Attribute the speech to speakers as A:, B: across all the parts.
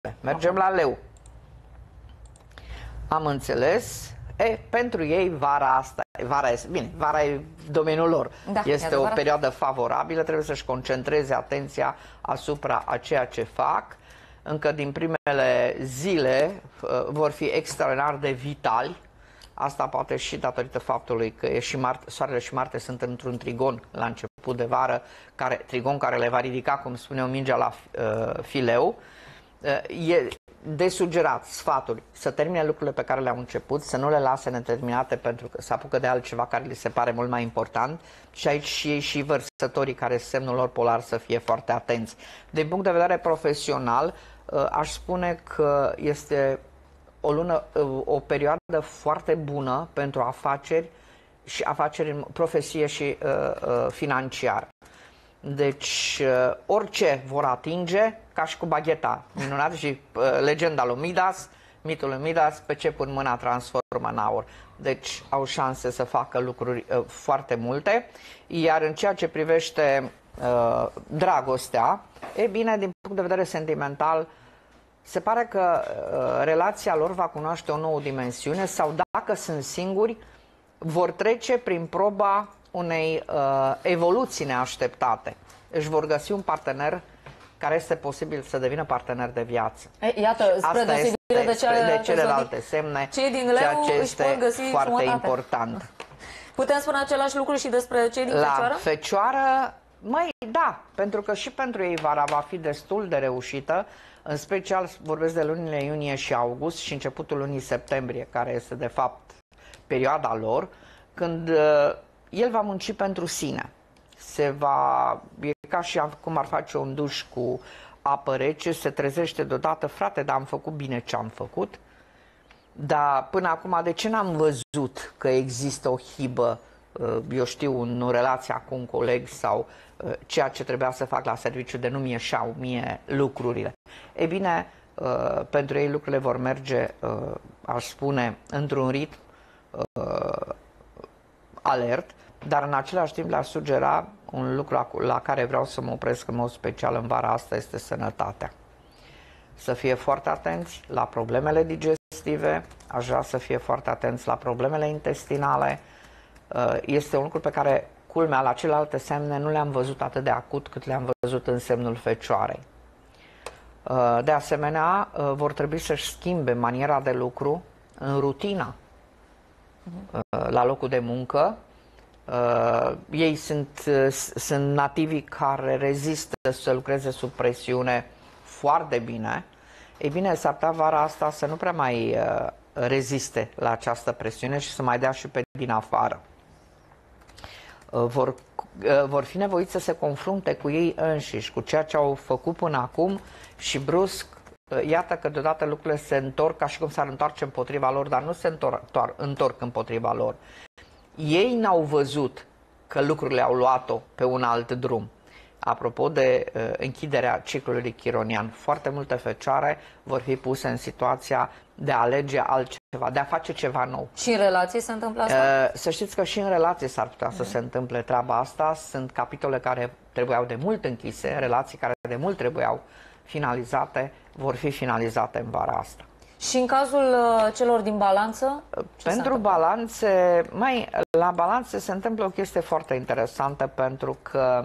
A: Mergem la leu. Am înțeles. Pentru ei vara e domeniul lor.
B: Da,
A: este o perioadă favorabilă, trebuie să-și concentreze atenția asupra a ceea ce fac. Încă din primele zile vor fi extraordinar de vitali. Asta poate și datorită faptului că Soarele și Marte sunt într-un trigon la început de vară, trigon care le va ridica, cum spune o mingea la fileu. E de sugerat sfaturi să termine lucrurile pe care le-au început, să nu le lase neterminate pentru că se apucă de altceva care li se pare mult mai important, și aici și vărsătorii care semnul lor polar să fie foarte atenți. Din punct de vedere profesional, aș spune că este o perioadă foarte bună pentru afaceri în profesie și financiar. Deci orice vor atinge, ca și cu bagheta minunată și legenda lui Midas, mitul lui Midas, pe ce pun mâna transformă în aur. Deci au șanse să facă lucruri foarte multe. Iar în ceea ce privește dragostea, e bine, din punct de vedere sentimental, se pare că relația lor va cunoaște o nouă dimensiune, sau dacă sunt singuri, vor trece prin proba unei evoluții neașteptate. Își vor găsi un partener care este posibil să devină partener de viață.
B: Iată, spre deosebire de
A: celelalte semne,
B: cei din Leu
A: ceea ce este
B: își pot găsi
A: foarte important.
B: Putem spune același lucru și despre cei din Fecioară?
A: La Fecioară, da, pentru că și pentru ei vara va fi destul de reușită. În special vorbesc de lunile iunie și august și începutul lunii septembrie, care este de fapt perioada lor, când el va munci pentru sine. E ca și cum ar face un duș cu apă rece, se trezește deodată, frate, dar am făcut bine ce am făcut. Dar până acum, de ce n-am văzut că există o hibă, eu știu, în relația cu un coleg sau ceea ce trebuia să fac la serviciu, de nu mi ieșeau mie lucrurile? E bine, pentru ei lucrurile vor merge, aș spune, într-un ritm alert, dar în același timp le-aș sugera un lucru la care vreau să mă opresc în mod special în vara asta, este sănătatea. Să fie foarte atenți la problemele digestive, aș vrea să fie foarte atenți la problemele intestinale. Este un lucru pe care, culmea, la celelalte semne nu le-am văzut atât de acut cât le-am văzut în semnul Fecioarei. De asemenea, vor trebui să-și schimbe maniera de lucru în rutina la locul de muncă. Ei sunt nativii care rezistă să lucreze sub presiune foarte bine. Ei bine, s-ar putea vara asta să nu prea mai reziste la această presiune și să mai dea și pe din afară. Vor fi nevoiți să se confrunte cu ei înșiși, cu ceea ce au făcut până acum și brusc, iată că deodată lucrurile se întorc ca și cum s-ar întoarce împotriva lor, dar nu se întorc împotriva lor. Ei n-au văzut că lucrurile au luat-o pe un alt drum. Apropo de închiderea ciclului chironian, foarte multe fecioare vor fi puse în situația de a alege altceva, de a face ceva nou.
B: Și în relații se întâmplă asta?
A: Să știți că și în relații s-ar putea să se întâmple treaba asta. Sunt capitole care trebuiau de mult închise, relații care de mult trebuiau finalizate, vor fi finalizate în vara asta.
B: Și în cazul celor din balanță?
A: Pentru balanțe, la balanțe se întâmplă o chestie foarte interesantă, pentru că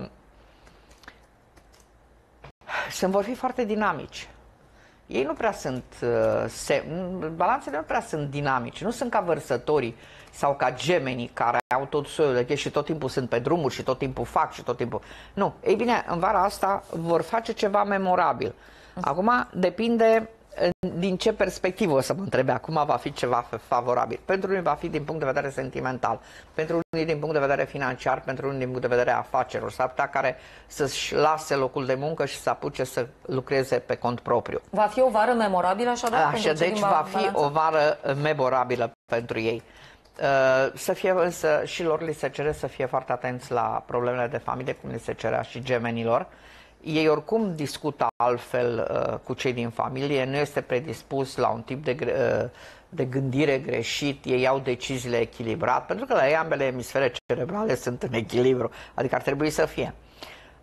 A: vor fi foarte dinamici. Ei nu prea sunt, balanțele nu prea sunt dinamici, nu sunt ca vărsătorii sau ca gemenii care au tot soiul de chestii și tot timpul sunt pe drumuri și tot timpul fac și tot timpul... Nu, ei bine, în vara asta vor face ceva memorabil. Acum depinde din ce perspectivă, o să mă întrebe, acum va fi ceva favorabil. Pentru unii va fi din punct de vedere sentimental, pentru unii din punct de vedere financiar, pentru unii din punct de vedere afaceri. S-ar putea care să-și lase locul de muncă și să apuce să lucreze pe cont propriu.
B: Va fi o vară memorabilă, așadar?
A: Deci va fi o vară memorabilă pentru ei. Să fie însă și lor li se cere să fie foarte atenți la problemele de familie, cum li se cerea și gemenilor. Ei oricum discută altfel cu cei din familie, nu este predispus la un tip de gândire greșit, ei iau deciziile echilibrat, pentru că la ei ambele emisfere cerebrale sunt în echilibru, adică ar trebui să fie.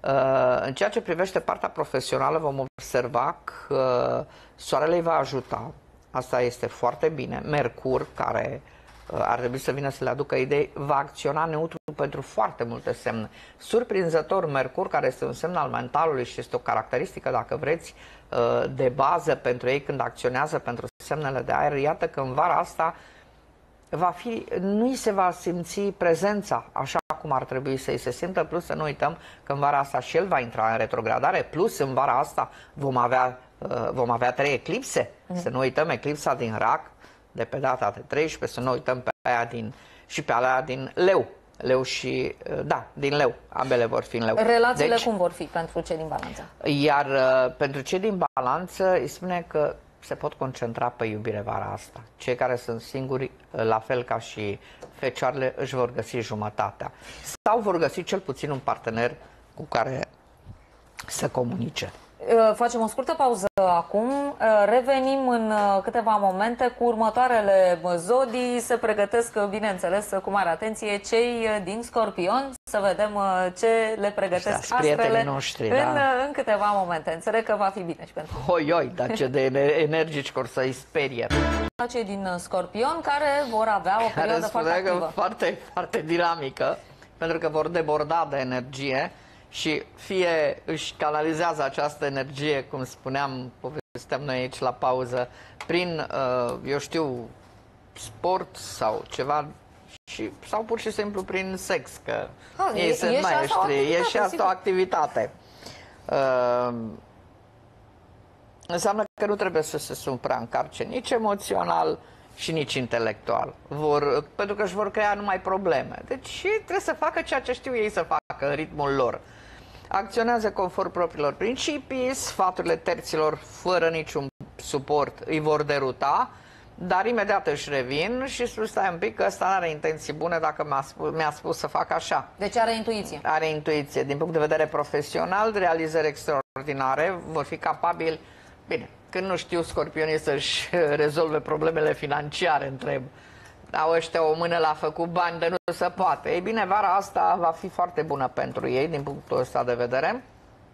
A: În ceea ce privește partea profesională, vom observa că Soarele îi va ajuta. Asta este foarte bine. Mercur, care ar trebui să vină să le aducă idei, va acționa neutru pentru foarte multe semne. Surprinzător, Mercur, care este un semn al mentalului și este o caracteristică, dacă vreți, de bază pentru ei când acționează pentru semnele de aer, iată că în vara asta nu îi se va simți prezența așa cum ar trebui să îi se simtă, plus să nu uităm că în vara asta și el va intra în retrogradare, plus în vara asta vom avea 3 eclipse, să nu uităm eclipsa din Rac de pe data de 13, să nu uităm pe aia și pe alea din Leu. Leu și, din Leu, ambele vor fi în Leu.
B: Relațiile cum vor fi pentru cei din Balanță?
A: Iar pentru cei din Balanță îi spune că se pot concentra pe iubire vara asta. Cei care sunt singuri, la fel ca și fecioarele, își vor găsi jumătatea. Sau vor găsi cel puțin un partener cu care să comunice.
B: Facem o scurtă pauză acum, revenim în câteva momente cu următoarele zodii. Se pregătesc, bineînțeles, cu mare atenție cei din Scorpion, să vedem ce le pregătesc astrele
A: noștri,
B: în câteva momente. Înțeleg că va fi bine și pentru
A: dar ce de energici vor să-i sperie.
B: Cei din Scorpion care vor avea o perioadă foarte activă.
A: Foarte, foarte dinamică, pentru că vor deborda de energie. Și fie își canalizează această energie, cum spuneam, povesteam noi aici la pauză, prin, eu știu, sport sau ceva, sau pur și simplu prin sex, că ei sunt maestri, e și asta o activitate. Înseamnă că nu trebuie să se supraîncarce nici emoțional și nici intelectual, pentru că își vor crea numai probleme. Deci trebuie să facă ceea ce știu ei să facă în ritmul lor. Acționează conform propriilor principii, sfaturile terților fără niciun suport îi vor deruta, dar imediat își revin și spun, stai un pic, că ăsta nu are intenții bune dacă mi-a spus să fac așa.
B: Deci are intuiție.
A: Are intuiție. Din punct de vedere profesional, realizări extraordinare, vor fi capabili, bine, când nu știu scorpionii să-și rezolve problemele financiare, întreb. Au ăștia o mână la făcut bani, de nu se poate. Ei bine, vara asta va fi foarte bună pentru ei, din punctul ăsta de vedere.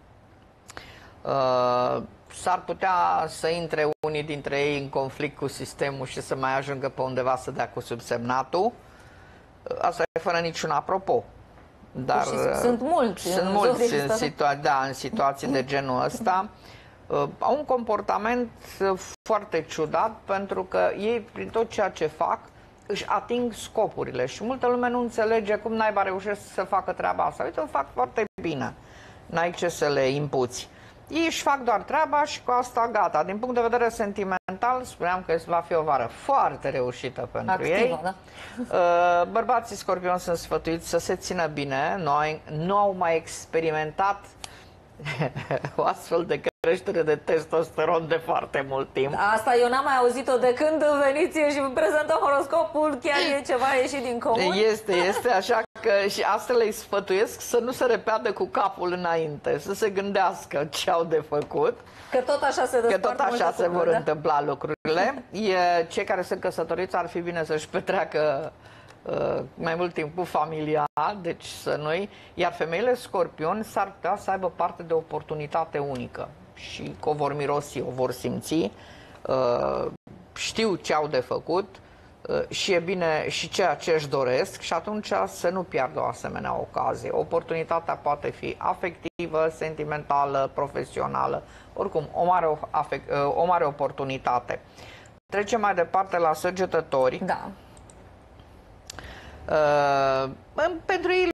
A: S-ar putea să intre unii dintre ei în conflict cu sistemul și să mai ajungă pe undeva să dea cu subsemnatul. Asta e fără niciun apropo. Dar
B: sunt mulți
A: în situații de genul ăsta. Au un comportament foarte ciudat, pentru că ei, prin tot ceea ce fac, își ating scopurile și multă lume nu înțelege cum naiba reușesc să facă treaba asta. Uite, o fac foarte bine, n-ai ce să le impuți. Ei își fac doar treaba și cu asta gata. Din punct de vedere sentimental, spuneam că va fi o vară foarte reușită pentru ei.
B: Da?
A: Bărbații Scorpion sunt sfătuiți să se țină bine, nu au mai experimentat o astfel de creștere de testosteron de foarte mult timp.
B: Asta eu n-am mai auzit-o de când veniți și prezentăm horoscopul, chiar e ceva ieșit din comun?
A: Este așa că și astfel îi sfătuiesc să nu se repeadă cu capul înainte, să se gândească ce au de făcut.
B: Că tot așa se
A: vor întâmpla lucrurile. Cei care sunt căsătoriți ar fi bine să-și petreacă mai mult timp cu familia, deci să nu-i. Iar femeile Scorpion s-ar putea să aibă parte de o oportunitate unică și că o vor mirosi, o vor simți, știu ce au de făcut și e bine și ceea ce își doresc și atunci să nu piardă o asemenea ocazie. Oportunitatea poate fi afectivă, sentimentală, profesională, oricum o mare oportunitate. Trecem mai departe la săgetători.
B: Da.
A: Pentru ei